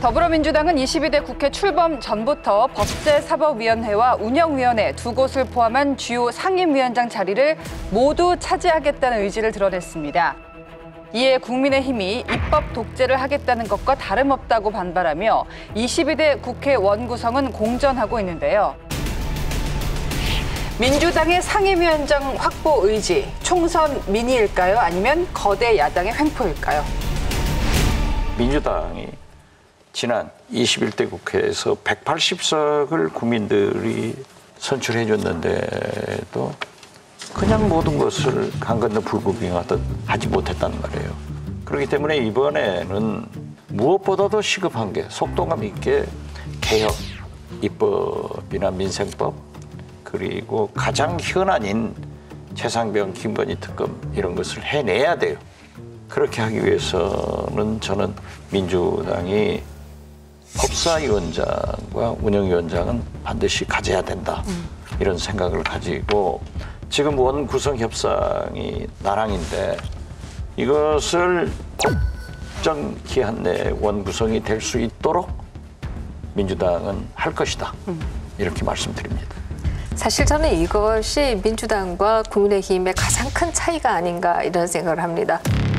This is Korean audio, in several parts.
더불어민주당은 22대 국회 출범 전부터 법제사법위원회와 운영위원회 두 곳을 포함한 주요 상임위원장 자리를 모두 차지하겠다는 의지를 드러냈습니다. 이에 국민의힘이 입법 독재를 하겠다는 것과 다름없다고 반발하며 22대 국회 원구성은 공전하고 있는데요. 민주당의 상임위원장 확보 의지, 총선 민의일까요? 아니면 거대 야당의 횡포일까요? 민주당이 지난 21대 국회에서 180석을 국민들이 선출해 줬는데도 그냥 모든 것을 강 건너 불구경하듯 하지 못했단 말이에요. 그렇기 때문에 이번에는 무엇보다도 시급한 게 속도감 있게 개혁, 입법이나 민생법, 그리고 가장 현안인 최상병, 김건희 특검 이런 것을 해내야 돼요. 그렇게 하기 위해서는 저는 민주당이 법사위원장과 운영위원장은 반드시 가져야 된다. 이런 생각을 가지고 지금 원구성 협상이 나랑인데 이것을 법정 기한 내에 원구성이 될 수 있도록 민주당은 할 것이다. 이렇게 말씀드립니다. 사실 저는 이것이 민주당과 국민의힘의 가장 큰 차이가 아닌가 이런 생각을 합니다.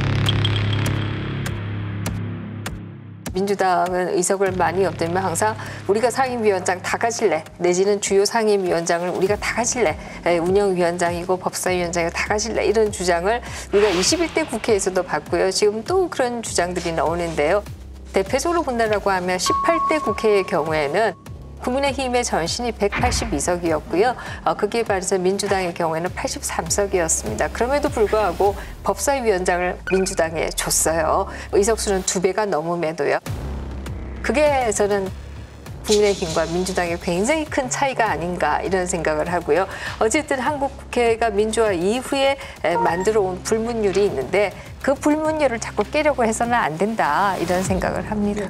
민주당은 의석을 많이 얻으면 항상 우리가 상임위원장 다 가질래, 내지는 주요 상임위원장을 우리가 다 가질래, 운영위원장이고 법사위원장이고 다 가질래, 이런 주장을 우리가 21대 국회에서도 봤고요. 지금 또 그런 주장들이 나오는데요. 대표적으로 본다라고 하면 18대 국회의 경우에는 국민의힘의 전신이 182석이었고요. 거기에 반해서 민주당의 경우에는 83석이었습니다. 그럼에도 불구하고 법사위원장을 민주당에 줬어요. 의석수는 2배가 넘음에도요. 그게 저는 국민의힘과 민주당의 굉장히 큰 차이가 아닌가 이런 생각을 하고요. 어쨌든 한국 국회가 민주화 이후에 만들어 온 불문율이 있는데 그 불문율을 자꾸 깨려고 해서는 안 된다 이런 생각을 합니다.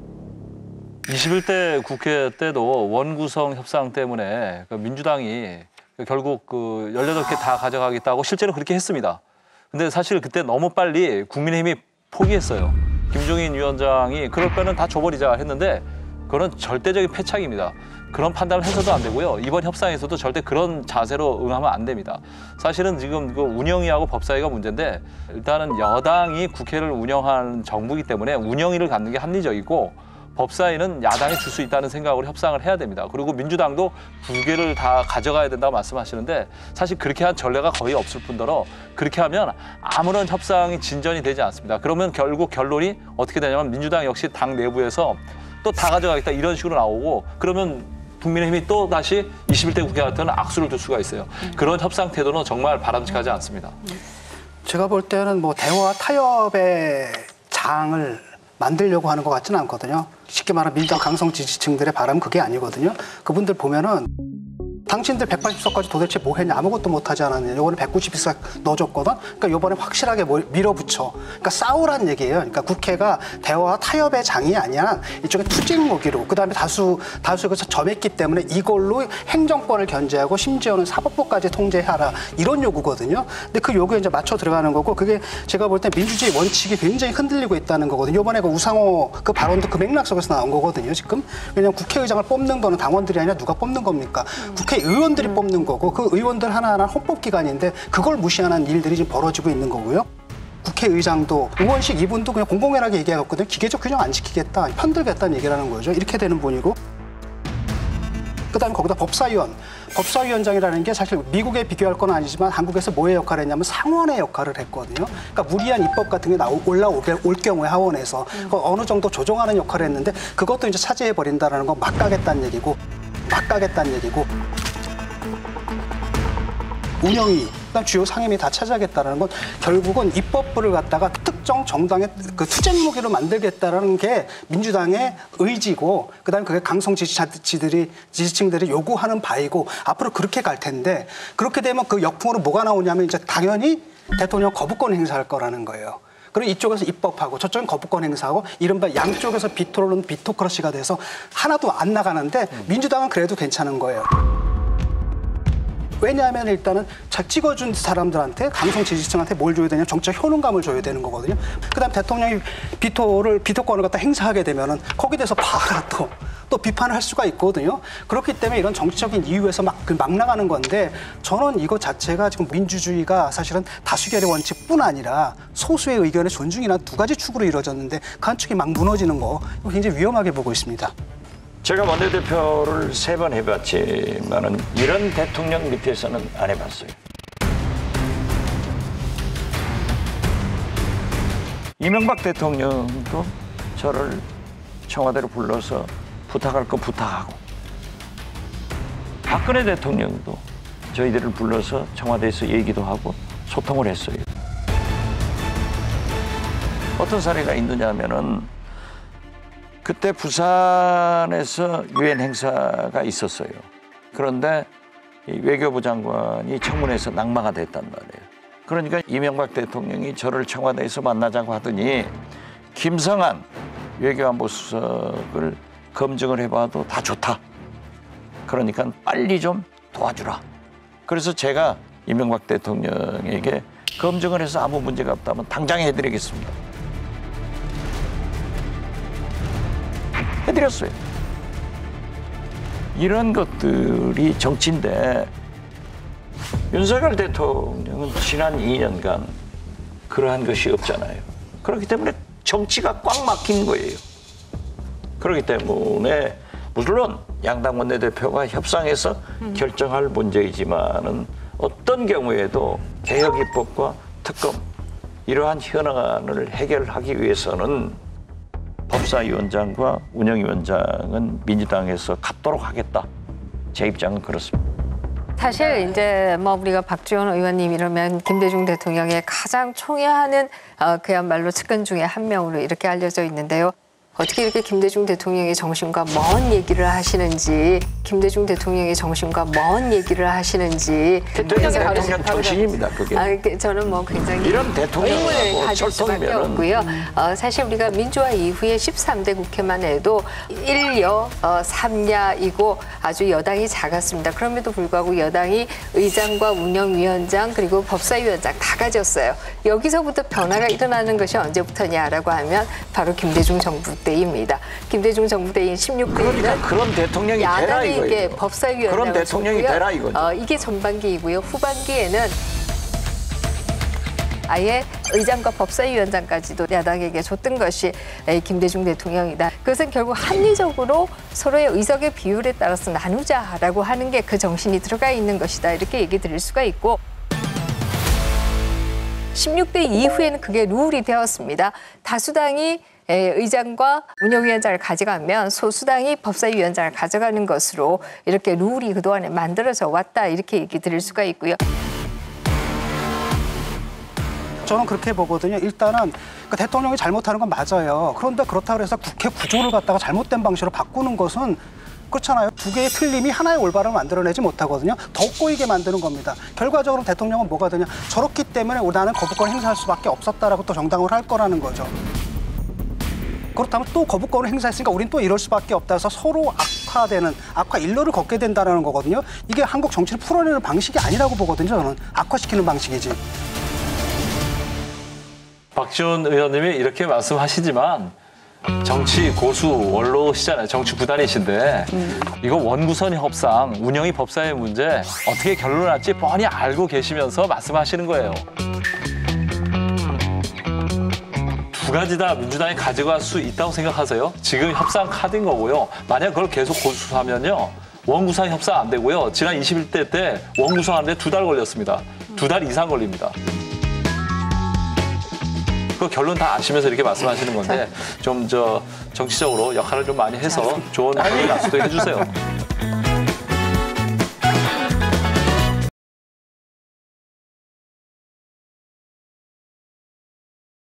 21대 국회 때도 원구성 협상 때문에 민주당이 결국 18개 다 가져가겠다고 실제로 그렇게 했습니다. 근데 사실 그때 너무 빨리 국민의힘이 포기했어요. 김종인 위원장이 그럴 거는 다 줘버리자 했는데 그건 절대적인 패착입니다. 그런 판단을 해서도 안 되고요. 이번 협상에서도 절대 그런 자세로 응하면 안 됩니다. 사실은 지금 운영위하고 법사위가 문제인데 일단은 여당이 국회를 운영하는 정부이기 때문에 운영위를 갖는 게 합리적이고 법사위는 야당이 줄 수 있다는 생각으로 협상을 해야 됩니다. 그리고 민주당도 2개를 다 가져가야 된다고 말씀하시는데 사실 그렇게 한 전례가 거의 없을 뿐더러 그렇게 하면 아무런 협상이 진전이 되지 않습니다. 그러면 결국 결론이 어떻게 되냐면 민주당 역시 당 내부에서 또 다 가져가겠다 이런 식으로 나오고 그러면 국민의힘이 또 다시 21대 국회 같은 악수를 둘 수가 있어요. 그런 협상 태도는 정말 바람직하지 않습니다. 제가 볼 때는 뭐 대화 타협의 장을 만들려고 하는 것 같지는 않거든요. 쉽게 말하면 민주당 강성 지지층들의 바람은 그게 아니거든요. 그분들 보면은 당신들 180석까지 도대체 뭐 했냐, 아무것도 못하지 않았냐, 요번에 192석 넣어줬거든. 그러니까 요번에 확실하게 밀어붙여. 그러니까 싸우란 얘기예요. 그러니까 국회가 대화와 타협의 장이 아니야. 이쪽에 투쟁 무기로, 그다음에 다수가 점했기 때문에 이걸로 행정권을 견제하고 심지어는 사법부까지 통제하라, 이런 요구거든요. 근데 그 요구에 이제 맞춰 들어가는 거고, 그게 제가 볼 때 민주주의 원칙이 굉장히 흔들리고 있다는 거거든요. 요번에 그 우상호 그 발언도 그 맥락 속에서 나온 거거든요, 지금. 왜냐면 국회의장을 뽑는 거는 당원들이 아니라 누가 뽑는 겁니까? 의원들이 뽑는 거고, 그 의원들 하나하나 헌법기관인데 그걸 무시하는 일들이 지금 벌어지고 있는 거고요. 국회의장도 의원식 이분도 그냥 공공연하게 얘기하거든요. 기계적 균형 안 지키겠다, 편들겠다는 얘기라는 거죠. 이렇게 되는 분이고, 그다음에 거기다 법사위원장이라는 게 사실 미국에 비교할 건 아니지만 한국에서 뭐의 역할을 했냐면 상원의 역할을 했거든요. 그러니까 무리한 입법 같은 게 올라올 경우에 하원에서 어느 정도 조정하는 역할을 했는데 그것도 이제 차지해 버린다라는 건 막 가겠다는 얘기고. 운영위, 그다음 주요 상임위 다 차지하겠다라는 건 결국은 입법부를 갖다가 특정 정당의 그 투쟁 무기로 만들겠다라는 게 민주당의 의지고, 그다음에 그게 강성 지지층들이 요구하는 바이고 앞으로 그렇게 갈 텐데, 그렇게 되면 그 역풍으로 뭐가 나오냐면 이제 당연히 대통령 거부권 행사할 거라는 거예요. 그리고 이쪽에서 입법하고 저쪽은 거부권 행사하고 이른바 양쪽에서 비토론 비토크러시가 돼서 하나도 안 나가는데 민주당은 그래도 괜찮은 거예요. 왜냐하면 일단은 찍어준 사람들한테 강성 지지층한테 뭘 줘야 되냐 정치적 효능감을 줘야 되는 거거든요. 그다음 대통령이 비토권을 갖다 행사하게 되면은 거기에 대해서 봐라 또 비판을 할 수가 있거든요. 그렇기 때문에 이런 정치적인 이유에서 막 나가는 건데 저는 이거 자체가 지금 민주주의가 사실은 다수결의 원칙뿐 아니라 소수의 의견의 존중이나 두 가지 축으로 이루어졌는데 그 한 축이 막 무너지는 거 이거 굉장히 위험하게 보고 있습니다. 제가 원내대표를 3번 해봤지만은 이런 대통령 밑에서는 안 해봤어요. 이명박 대통령도 저를 청와대로 불러서 부탁할 거 부탁하고 박근혜 대통령도 저희들을 불러서 청와대에서 얘기도 하고 소통을 했어요. 어떤 사례가 있느냐면은 그때 부산에서 유엔 행사가 있었어요. 그런데 외교부 장관이 청문회에서 낙마가 됐단 말이에요. 그러니까 이명박 대통령이 저를 청와대에서 만나자고 하더니 김성한 외교안보 수석을 검증을 해봐도 다 좋다. 그러니까 빨리 좀 도와주라. 그래서 제가 이명박 대통령에게 검증을 해서 아무 문제가 없다면 당장 해드리겠습니다. 해드렸어요. 이런 것들이 정치인데 윤석열 대통령은 지난 2년간 그러한 것이 없잖아요. 그렇기 때문에 정치가 꽉 막힌 거예요. 그렇기 때문에 물론 양당 원내대표가 협상해서 결정할 문제이지만은 어떤 경우에도 개혁 입법과 특검 이러한 현안을 해결하기 위해서는 법사위원장과 운영위원장은 민주당에서 갖도록 하겠다. 제 입장은 그렇습니다. 사실 이제 뭐 우리가 박지원 의원님 이러면 김대중 대통령의 가장 총애하는 그야말로 측근 중에 한 명으로 이렇게 알려져 있는데요. 어떻게 이렇게 김대중 대통령의 정신과 먼 얘기를 하시는지, 김대중 대통령의 정신과 먼 얘기를 하시는지. 대통령 정신입니다, 그게. 저는 뭐 굉장히 이런 대통령하고 의문을 가질 수밖에 철통이면은 없고요. 사실 우리가 민주화 이후에 13대 국회만 해도 1여 3야이고 아주 여당이 작았습니다. 그럼에도 불구하고 여당이 의장과 운영위원장 그리고 법사위원장 다 가졌어요. 여기서부터 변화가 일어나는 것이 언제부터냐라고 하면 바로 김대중 정부 때입니다. 김대중 정부 때인 16대에는 그러니까 그런 대통령이 되라 야당에게 이거예요. 법사위원장을 그런 대통령이 줬고요. 되라 이거죠. 이게 전반기이고요. 후반기에는 아예 의장과 법사위원장까지도 야당에게 줬던 것이 김대중 대통령이다. 그것은 결국 합리적으로 서로의 의석의 비율에 따라서 나누자라고 하는 게 그 정신이 들어가 있는 것이다. 이렇게 얘기 드릴 수가 있고 16대 이후에는 그게 룰이 되었습니다. 다수당이 의장과 운영위원장을 가져가면 소수당이 법사위원장을 가져가는 것으로 이렇게 룰이 그동안에 만들어져 왔다. 이렇게 얘기 드릴 수가 있고요. 저는 그렇게 보거든요. 일단은 대통령이 잘못하는 건 맞아요. 그런데 그렇다고 해서 국회 구조를 갖다가 잘못된 방식으로 바꾸는 것은 그렇잖아요. 두 개의 틀림이 하나의 올바름을 만들어내지 못하거든요. 더 꼬이게 만드는 겁니다. 결과적으로 대통령은 뭐가 되냐. 저렇기 때문에 나는 거부권 행사할 수밖에 없었다라고 또 정당으로 할 거라는 거죠. 그렇다면 또 거부권을 행사했으니까 우린 또 이럴 수밖에 없다 해서 서로 악화되는 악화 일로를 걷게 된다는 거거든요. 이게 한국 정치를 풀어내는 방식이 아니라고 보거든요. 저는 악화시키는 방식이지. 박지원 의원님이 이렇게 말씀하시지만 정치 고수 원로시잖아요. 정치 구단이신데 이거 원구성 협상, 운영이 법사의 문제 어떻게 결론을 날지 뻔히 알고 계시면서 말씀하시는 거예요. 두 가지 다 민주당이 가져갈 수 있다고 생각하세요? 지금 협상 카드인 거고요. 만약 그걸 계속 고수하면요. 원구성 협상 안 되고요. 지난 21대 때 원구성 하는데 2달 걸렸습니다. 2달 이상 걸립니다. 그 결론 다 아시면서 이렇게 말씀하시는 건데 좀 정치적으로 역할을 좀 많이 해서 좋은 결론 낙수도 해주세요.